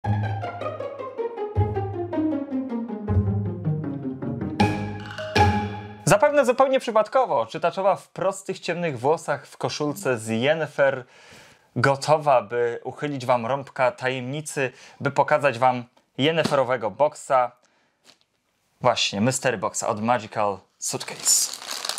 Zapewne zupełnie przypadkowo czytaczowa w prostych, ciemnych włosach w koszulce z Yennefer gotowa, by uchylić wam rąbka tajemnicy, by pokazać wam Yenneferowego boxa. Właśnie, Mystery Boxa od Magical Suitcase.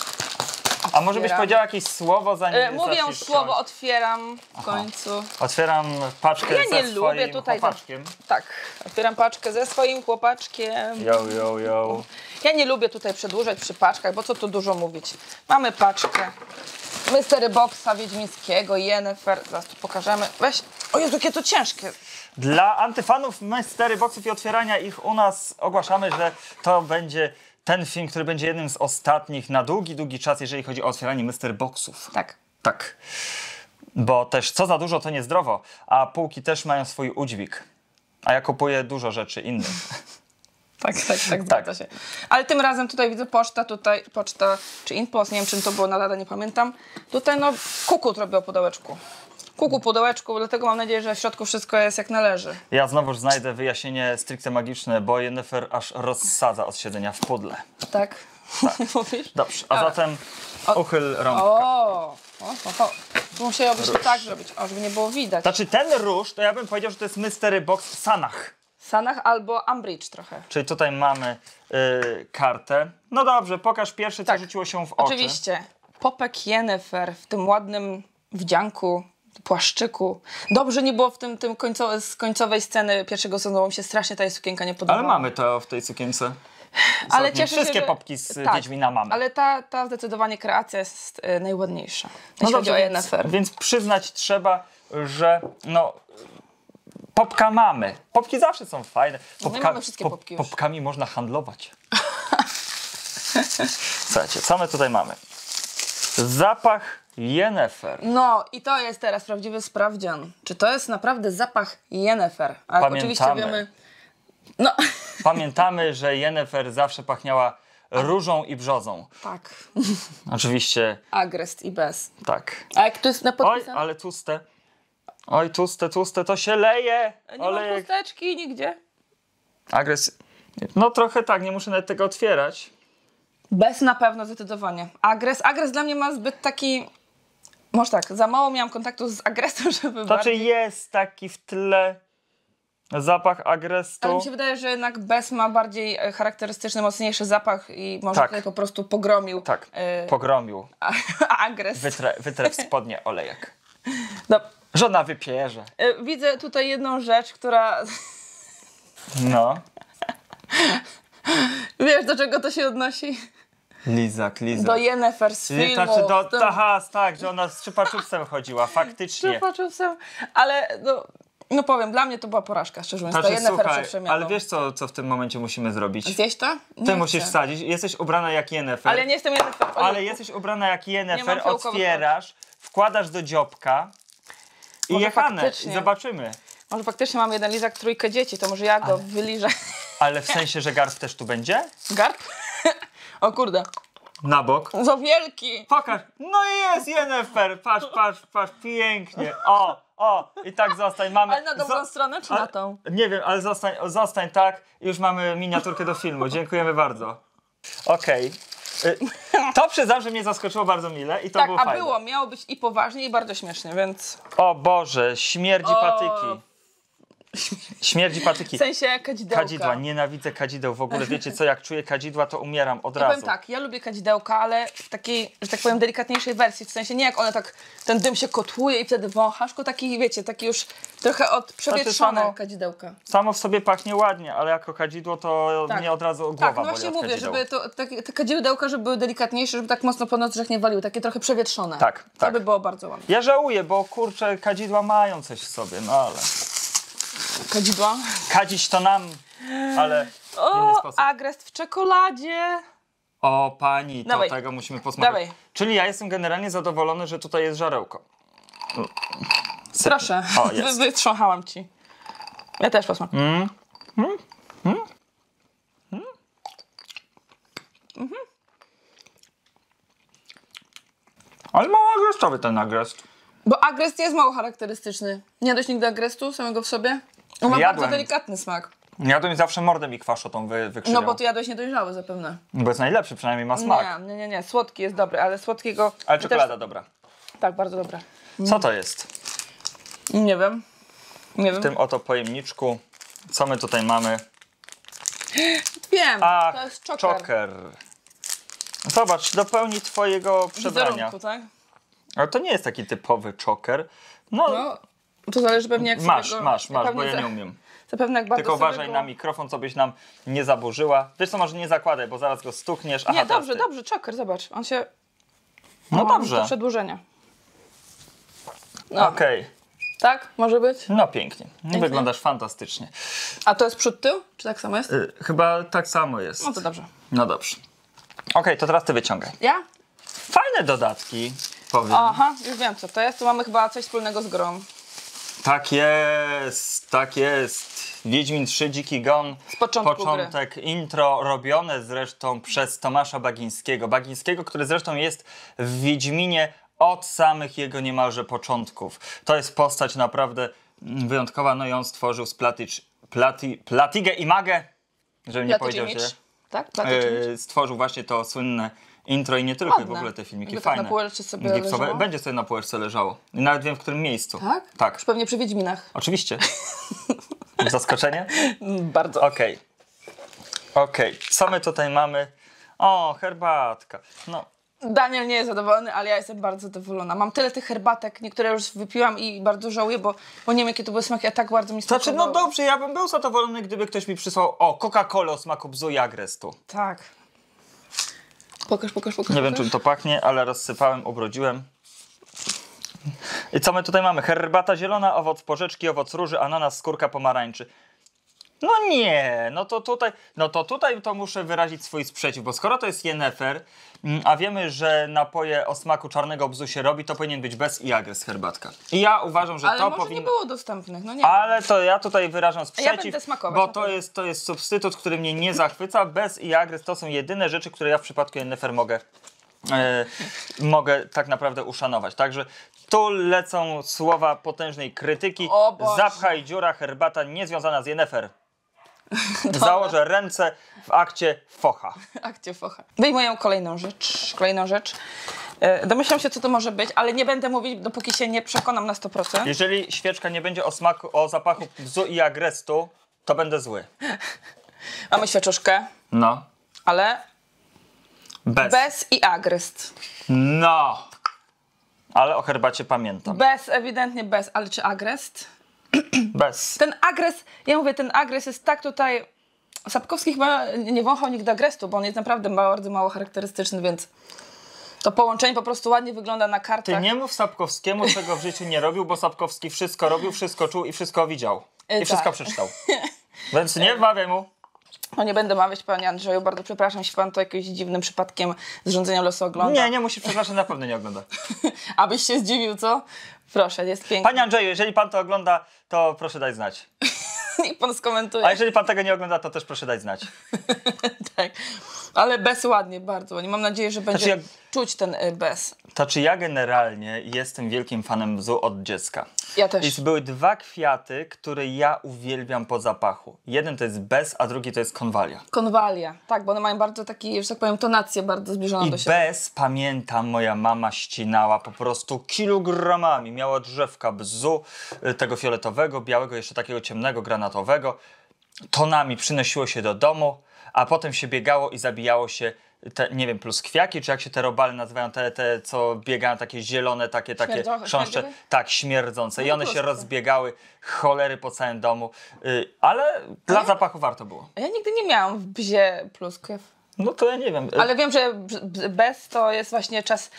A może byś powiedziała jakieś słowo, zanim mówię już słowo, otwieram w końcu. Otwieram paczkę ze swoim chłopaczkiem. Tak, otwieram paczkę ze swoim chłopaczkiem. Yo. Ja nie lubię tutaj przedłużać przy paczkach, bo co tu dużo mówić. Mamy paczkę Mystery Boxa wiedźmińskiego, Yennefer. Zaraz tu pokażemy. Weź. O Jezu, jakie to ciężkie. Dla antyfanów Mystery Boxów i otwierania ich u nas ogłaszamy, że to będzie ten film, który będzie jednym z ostatnich na długi, długi czas, jeżeli chodzi o otwieranie Mystery Boxów. Tak. Bo też co za dużo, to niezdrowo, a półki też mają swój udźwig. A ja kupuję dużo rzeczy innych. Tak, zgadza się. Ale tym razem tutaj widzę poczta, czy InPost, nie wiem czym to było, na lada nie pamiętam. Tutaj no Kukut robię o pudełeczku. Pudełeczku, dlatego mam nadzieję, że w środku wszystko jest jak należy. Ja znowuż znajdę wyjaśnienie stricte magiczne, bo Yennefer aż rozsadza od siedzenia w pudle. Tak? Mówisz? Dobrze, a zatem uchyl rąbka. Musiałoby się tak zrobić, żeby nie było widać. Znaczy ten róż, to ja bym powiedział, że to jest Mystery Box Sanach. Sanach albo Umbridge trochę. Czyli tutaj mamy kartę. No dobrze, pokaż pierwsze, co rzuciło się w oczy. Oczywiście. Popek Yennefer w tym ładnym wdzianku, płaszczyku. Dobrze nie było w tym z końcowej sceny pierwszego sezonu, mi się strasznie ta sukienka nie podobała. Ale mamy to w tej sukience. Ale cieszę się, wszystkie popki z Wiedźmina mamy. Ale ta zdecydowanie kreacja jest najładniejsza. Jeśli chodzi o Yennefer. Więc przyznać trzeba, że no... Popka mamy. Popki zawsze są fajne. My mamy wszystkie popki już. Popkami można handlować. Słuchajcie, co my tutaj mamy? Zapach Yennefer. No i to jest teraz prawdziwy sprawdzian. Czy to jest naprawdę zapach Yennefer? Ale oczywiście wiemy... No. Pamiętamy, że Yennefer zawsze pachniała różą i brzozą. Tak. Oczywiście. Agrest i bez. Tak. A jak tu jest podpisane? Oj, ale tłuste. Oj, tłuste, to się leje. Nie ma chusteczki nigdzie. Agres... No trochę tak, nie muszę nawet tego otwierać. Bez na pewno zdecydowanie. Agres dla mnie ma zbyt taki... Może tak, za mało miałam kontaktu z agresem, żeby Znaczy jest taki w tle zapach agrestu. Ale mi się wydaje, że jednak bez ma bardziej charakterystyczny, mocniejszy zapach i może tutaj po prostu pogromił. Tak, pogromił. Agres. Wytrę w spodnie olejek. No. Żona wypierze. Widzę tutaj jedną rzecz, która... No. Wiesz, do czego to się odnosi? Lizak. Do Yennefer z filmu. Znaczy tak, że ona z Czypaczówcem chodziła, faktycznie. Czypaczówcem, ale no powiem, dla mnie to była porażka, szczerze mówiąc. Znaczy, to Yennefer słuchaj, przemianą. ale wiesz co w tym momencie musimy zrobić? Zjeść to? Ty musisz wsadzić, jesteś ubrana jak Yennefer. Ale nie jestem Yennefer. Ale jesteś ubrana jak Yennefer, otwierasz, wkładasz do dziobka i jechane. I zobaczymy. Może faktycznie mam jeden lizak, trójkę dzieci, to może ja go wyliżę. Ale w sensie, że garb też tu będzie? Garb? O kurde. Na bok. Za wielki. Pokaż. No i jest Yennefer. Patrz, pięknie. O, i tak zostań. Mamy... Ale na dobrą stronę czy na tą? Nie wiem, ale zostań tak. Już mamy miniaturkę do filmu. Dziękujemy bardzo. Okej. To przyznam, że mnie zaskoczyło bardzo mile i to było fajne. Tak, miało być i poważnie i bardzo śmiesznie, więc... O Boże, śmierdzi patyki. Śmierdzi patyki. W sensie kadzidełka. Kadzidła, nienawidzę kadzideł. W ogóle wiecie co, jak czuję kadzidła, to umieram od Ja razu. powiem tak, ja lubię kadzidełka, ale w takiej, że tak powiem, delikatniejszej wersji. W sensie nie jak one tak, ten dym się kotłuje i wtedy wąchasz, tylko taki, wiecie, taki już trochę przewietrzone kadzidełka. Samo w sobie pachnie ładnie, ale jako kadzidło to mnie od razu głowa boli. No właśnie mówię, żeby te kadzidełka, żeby były delikatniejsze, żeby tak mocno po nocach nie waliły, takie trochę przewietrzone. Tak. To by było bardzo ładne. Ja żałuję, bo kurczę, kadzidła mają coś w sobie, no ale... Kadzidła? Kadzić to nam, ale w inny sposób. Agrest w czekoladzie. O pani, to tego musimy posmakować. Czyli ja jestem generalnie zadowolony, że tutaj jest żarełko. Proszę, wytrząchałam ci. Ja też posmakuję. Ale mało agrestowy ten agrest. Bo agrest jest mało charakterystyczny. Nie dość nigdy agrestu samego w sobie. On ma Jadłem. bardzo delikatny smak. Jadłem i zawsze mordę mi kwaszotą wykrzywiał. No bo ty jadłeś niedojrzały zapewne. Bo jest najlepszy, przynajmniej ma smak. Nie. Słodki jest dobry, ale słodkiego... Ale czekolada dobra. Tak, bardzo dobra. Co to jest? Nie wiem. W tym oto pojemniczku. Co my tutaj mamy? Wiem, Ach, to jest czoker. czoker. Zobacz, dopełni twojego przebrania. Wizerunku, tak? Ale to nie jest taki typowy czoker. No, No, to zależy pewnie jak masz, sobie go... masz, bo Pewnie ja nie umiem. Zapewne jak bardzo Tylko sobie uważaj go... na mikrofon, co byś nam nie zaburzyła. Wiesz co, może nie zakładaj, bo zaraz go stukniesz. Aha, Nie, teraz ty. dobrze, czoker, zobacz. On się... No Do dobrze. przedłużenia. No, Okej. tak? Może być? No pięknie. Wyglądasz fantastycznie. A to jest przód tył? Czy tak samo jest? Chyba tak samo jest. No to dobrze. No dobrze. Okej, to teraz ty wyciągaj. Ja? Fajne dodatki, powiem. Aha, już wiem co to jest. Tu mamy chyba coś wspólnego z grą. Tak jest, tak jest. Wiedźmin 3 Dziki Gon. Z początku Początek intro robione zresztą przez Tomasza Bagińskiego. Bagińskiego, który zresztą jest w Wiedźminie od samych jego niemalże początków. To jest postać naprawdę wyjątkowa. No i on stworzył z Platigę i Magę, żebym nie powiedział źle. Tak? Stworzył właśnie to słynne intro i nie tylko, Ładne. w ogóle te filmiki Jakby tak fajne. na półeczce sobie Gipsowe. leżało? Będzie sobie na półeczce leżało. I nawet wiem, w którym miejscu. Tak? Tak. Już pewnie przy Wiedźminach. Oczywiście. Zaskoczenie? Bardzo. Okej. Co my tutaj mamy? O, herbatka. No, Daniel nie jest zadowolony, ale ja jestem bardzo zadowolona. Mam tyle tych herbatek, niektóre już wypiłam i bardzo żałuję, bo nie wiem jakie to były smaki, a tak bardzo mi smakowały. znaczy, no dobrze, ja bym był zadowolony, gdyby ktoś mi przysłał Coca-Colę o smaku bzu i agrestu. Tak. Pokaż. Nie wiem, czym to pachnie, ale rozsypałem, ubrodziłem. I co my tutaj mamy? Herbata zielona, owoc porzeczki, owoc róży, ananas, skórka pomarańczy. No nie, no to tutaj to muszę wyrazić swój sprzeciw, bo skoro to jest Yennefer, a wiemy, że napoje o smaku czarnego bzu się robi, to powinien być bez i agres herbatka. I ja uważam, że Ale to może powinno... nie było dostępnych, no nie wiem. Ale to ja tutaj wyrażam sprzeciw, będę smakować, bo na pewno. to jest substytut, który mnie nie zachwyca. Bez i agres to są jedyne rzeczy, które ja w przypadku Yennefer mogę tak naprawdę uszanować. Także tu lecą słowa potężnej krytyki. O Boże. Zapchaj dziura, herbata niezwiązana z Yennefer. Założę ręce w akcie focha. Akcie focha. Wyjmuję kolejną rzecz. Domyślam się, co to może być, ale nie będę mówić, dopóki się nie przekonam na 100%. Jeżeli świeczka nie będzie o zapachu bzu i agrestu, to będę zły. Mamy świeczuszkę, No. ale bez i agrest. No. Ale o herbacie pamiętam. Ewidentnie bez, ale czy agrest? Bez. Ten agres jest tak tutaj... Sapkowski chyba nie wąchał nigdy agrestu, bo on jest naprawdę bardzo mało charakterystyczny, więc to połączenie po prostu ładnie wygląda na kartach. Ty nie mów Sapkowskiemu, czego w życiu nie robił, bo Sapkowski wszystko robił, wszystko czuł i wszystko widział. I wszystko tak. przeczytał. Więc nie wmawiaj mu. No nie będę mawiać, panie Andrzeju, bardzo przepraszam, jeśli pan to jakimś dziwnym przypadkiem zrządzenia losu ogląda. Nie musisz, przepraszam, na pewno nie ogląda. Abyś się zdziwił, co? Proszę, jest pięknie. Panie Andrzeju, jeżeli pan to ogląda, to proszę dać znać. Niech pan skomentuje. A jeżeli pan tego nie ogląda, to też proszę dać znać. Tak. Ale bez ładnie, bardzo ładnie. Mam nadzieję, że będzie Znaczy, czuć ten bez. To czy ja generalnie jestem wielkim fanem bzu od dziecka. Ja też. I były dwa kwiaty, które ja uwielbiam po zapachu. Jeden to jest bez, a drugi to jest konwalia. Konwalia. Tak, bo one mają bardzo taki, że tak powiem, tonację bardzo zbliżoną I do siebie. bez, pamiętam, moja mama ścinała po prostu kilogramami. Miała drzewka bzu, tego fioletowego, białego, jeszcze takiego ciemnego, granatowego. Tonami przynosiło się do domu, a potem się biegało i zabijało się te, nie wiem, pluskwiaki, czy jak się te robale nazywają, te co biegają, takie zielone, takie chrząszcze, śmierdziowe? tak, śmierdzące. I No one się proste. rozbiegały, cholery po całym domu, ale dla zapachu warto było. Ja nigdy nie miałam w bzie pluskiew. No to ja nie wiem. Ale wiem, że bez to jest właśnie czas,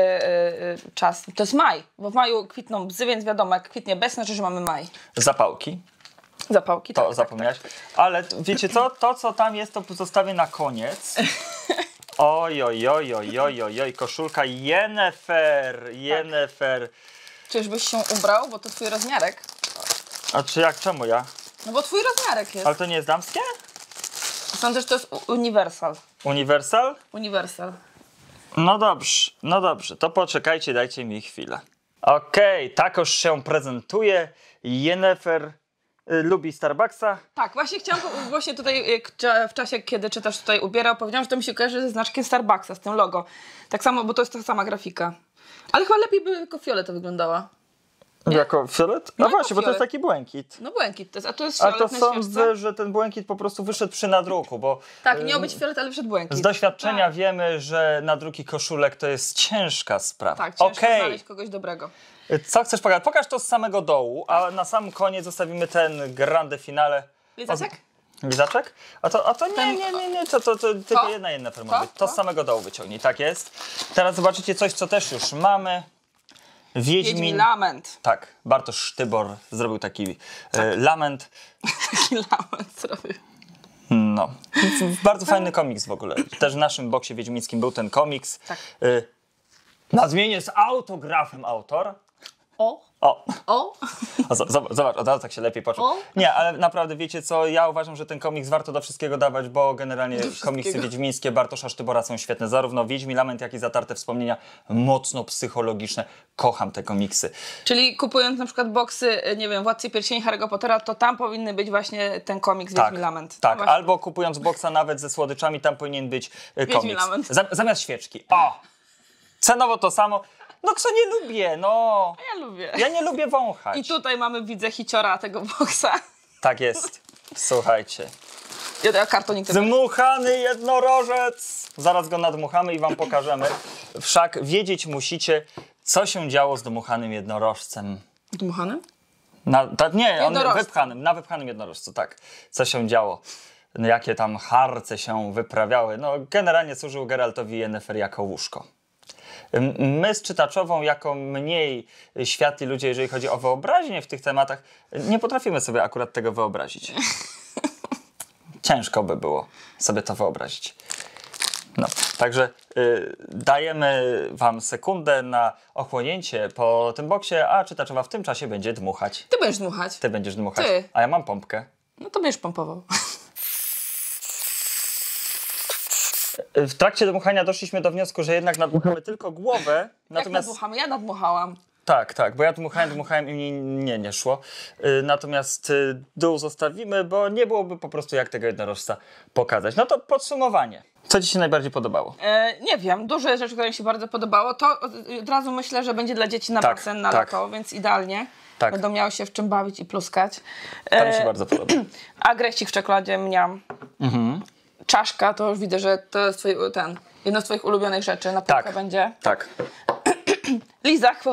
to jest maj, bo w maju kwitną bzy, więc wiadomo, jak kwitnie bez, znaczy, że mamy maj. Zapałki. Zapałki, To tak. zapomniałeś. Ale wiecie co? To, co tam jest, to zostawię na koniec. Oj, koszulka Yennefer. Czyżbyś się ubrał, bo to twój rozmiarek? A czy jak, czemu ja? No bo twój rozmiarek jest. Ale to nie jest damskie? Sądzę, że to jest uniwersal. Uniwersal? Uniwersal. No dobrze, to poczekajcie, dajcie mi chwilę. Okej, tak już się prezentuje Yennefer lubi Starbucksa. Tak, właśnie chciałam, właśnie tutaj w czasie, kiedy czytasz tutaj ubierał, powiedziałam, że to mi się kojarzy ze znaczkiem Starbucksa, z tym logo. Tak samo, bo to jest ta sama grafika. Ale chyba lepiej by jako fiolet wyglądała. Nie? Jako fiolet? No właśnie, bo to jest taki błękit. No błękit to jest, a to jest A fiolet to na sądzę, świeczce. że ten błękit po prostu wyszedł przy nadruku, bo... Tak, miał być fiolet, ale wyszedł błękit. Z doświadczenia wiemy, że nadruki koszulek to jest ciężka sprawa. Tak, ciężko znaleźć kogoś dobrego. Co chcesz pokazać? Pokaż to z samego dołu, a na sam koniec zostawimy ten grande finale. Lizaczek? Lizaczek? A to nie, to tylko jedna forma. To z samego dołu wyciągnij, tak jest. Teraz zobaczycie coś, co też już mamy. Wiedźmin Lament. Tak, Bartosz Sztybor zrobił taki lament. Taki lament zrobił. No, bardzo fajny komiks w ogóle. Też w naszym boksie wiedźmińskim był ten komiks. Tak. Nadmienię z autografem autor. O. Zobacz, od razu tak się lepiej poczuł. Nie, ale naprawdę wiecie co, ja uważam, że ten komiks warto do wszystkiego dawać, bo generalnie komiksy wiedźmińskie Bartosza Sztybora są świetne. Zarówno Wiedźmin Lament, jak i Zatarte Wspomnienia, mocno psychologiczne. Kocham te komiksy. Czyli kupując na przykład boksy, nie wiem, Władcy Pierścieni Harry'ego Pottera, to tam powinny być właśnie ten komiks Wiedźmin Lament. Tak, Właśnie. albo kupując boksa nawet ze słodyczami, tam powinien być komiks. Lament. Zamiast świeczki. O! Cenowo to samo. No kto nie lubię, no. Ja lubię. Ja nie lubię wąchać. I tutaj mamy, widzę, hiciora tego boksa. Tak jest. Słuchajcie. Ja kartonik tego. Dmuchany jednorożec. Zaraz go nadmuchamy i wam pokażemy. Wszak wiedzieć musicie, co się działo z dmuchanym jednorożcem. Dmuchanym? Na wypchanym jednorożcu, tak. Co się działo. No, jakie tam harce się wyprawiały. No, generalnie służył Geraltowi Yennefer jako łóżko. My z czytaczową, jako mniej światli ludzie, jeżeli chodzi o wyobraźnię w tych tematach, nie potrafimy sobie akurat tego wyobrazić. Ciężko by było sobie to wyobrazić. No, także dajemy wam sekundę na ochłonięcie po tym boksie, a czytaczowa w tym czasie będzie dmuchać. Ty będziesz dmuchać. Ty będziesz dmuchać. Ty. A ja mam pompkę. No to będziesz pompował. W trakcie dmuchania doszliśmy do wniosku, że jednak nadmuchamy tylko głowę. Natomiast... Jak nadmuchamy? Ja nadmuchałam. Tak, bo ja dmuchałem i nie szło. Natomiast dół zostawimy, bo nie byłoby po prostu jak tego jednorożca pokazać. No to podsumowanie. Co ci się najbardziej podobało? Nie wiem, dużo rzeczy, które mi się bardzo podobało. To od razu myślę, że będzie dla dzieci na basen, na lato, więc idealnie. Tak. Będą miały się w czym bawić i pluskać. To mi się bardzo podoba. Agresik w czekoladzie mniam. Czaszka, to już widzę, że to jest jedno z twoich ulubionych rzeczy. Na półkę będzie. Tak. Lizak.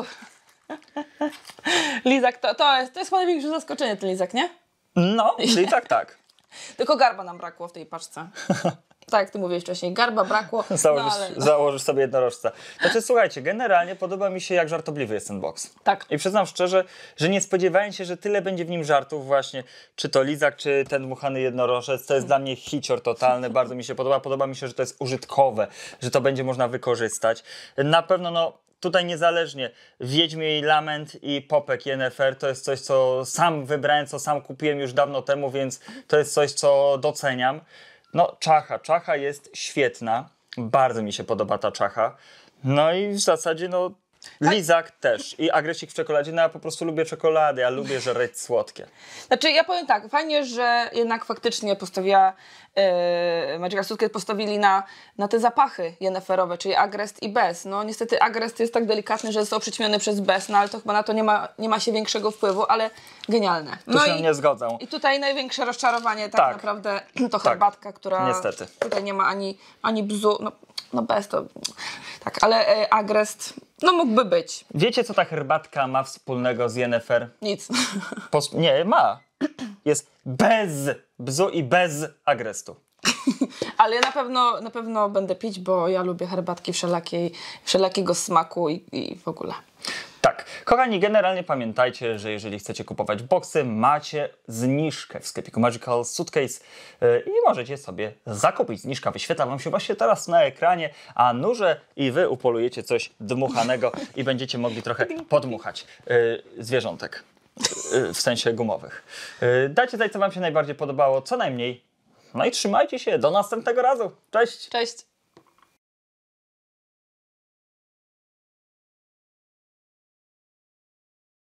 Lizak to jest chyba największe zaskoczenie, ten lizak, nie? No, czyli tak. Tylko garba nam brakło w tej paczce. Tak jak ty mówiłeś wcześniej, garba brakło. Założysz sobie jednorożca. Znaczy słuchajcie, generalnie podoba mi się, jak żartobliwy jest ten boks. Tak. I przyznam szczerze, że nie spodziewałem się, że tyle będzie w nim żartów właśnie. Czy to lizak, czy ten dmuchany jednorożec. To jest dla mnie hicior totalny. Bardzo mi się podoba. Podoba mi się, że to jest użytkowe, że to będzie można wykorzystać. Na pewno tutaj niezależnie Wiedźmin Lament i Popek Yennefer to jest coś, co sam wybrałem, co sam kupiłem już dawno temu, więc to jest coś, co doceniam. No, czacha jest świetna. Bardzo mi się podoba ta czacha. No i w zasadzie, lizak też. I agresik w czekoladzie. No ja po prostu lubię czekoladę, ja lubię żreć słodkie. Znaczy, ja powiem tak, fajnie, że jednak faktycznie postawiła Magical Suitcase postawili na te zapachy yenneferowe, czyli Agrest i Bez. No niestety Agrest jest tak delikatny, że został przyćmiony przez Bez, no ale to chyba na to nie ma się większego wpływu, ale genialne. Tu się nie zgodzę. I tutaj największe rozczarowanie tak naprawdę to herbatka, która niestety. Tutaj nie ma ani bzu, no Bez to tak, ale Agrest mógłby być. Wiecie, co ta herbatka ma wspólnego z Yennefer? Nic. Nie, ma. Jest bez bzu i bez agrestu. Ale ja na pewno będę pić, bo ja lubię herbatki wszelakiego smaku i w ogóle. Tak. Kochani, generalnie pamiętajcie, że jeżeli chcecie kupować boksy, macie zniżkę w sklepiku Magical Suitcase i możecie sobie zakupić. Zniżka wyświetla wam się właśnie teraz na ekranie, a nurze i wy upolujecie coś dmuchanego i będziecie mogli trochę podmuchać zwierzątek. W sensie gumowych. Dajcie znać, co wam się najbardziej podobało, co najmniej. No i trzymajcie się. Do następnego razu. Cześć! Cześć!